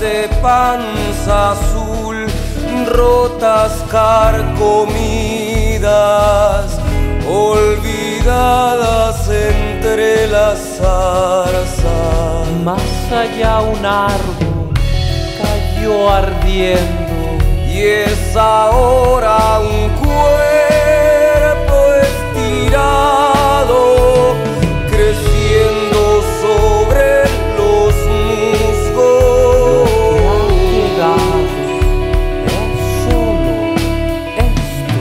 de panza azul, rotas, carcomidas, olvidadas entre las zarzas. Más allá un árbol cayó ardiendo, y es ahora un cuerpo estirado, creciendo sobre los musgos. Lo que ha quedado es solo esto.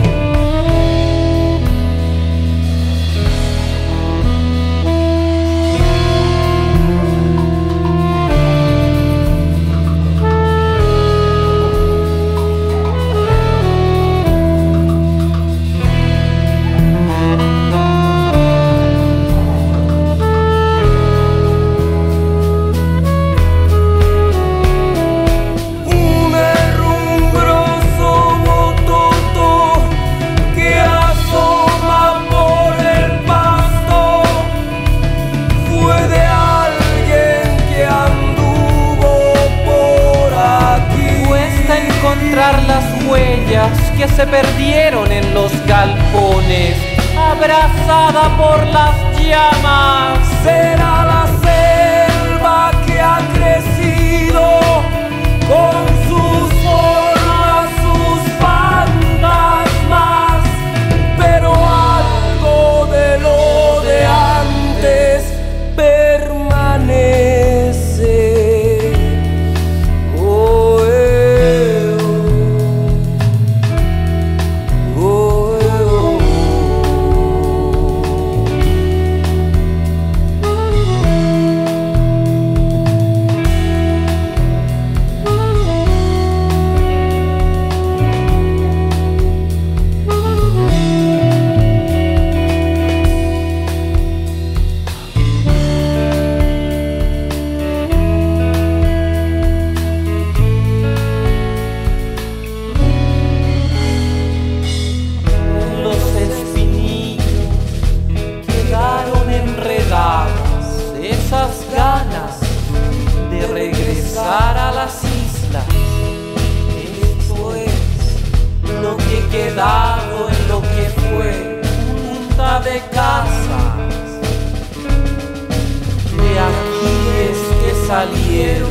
Encontrar las huellas que se perdieron en los galpones, abrazada por las llamas. Será la selva que ha crecido con sus formas, sus fantasmas, pero algo de lo de antes permanece. Esas ganas de regresar a las islas. Esto es lo que he quedado en lo que fue punta de casas. De aquí es que salieron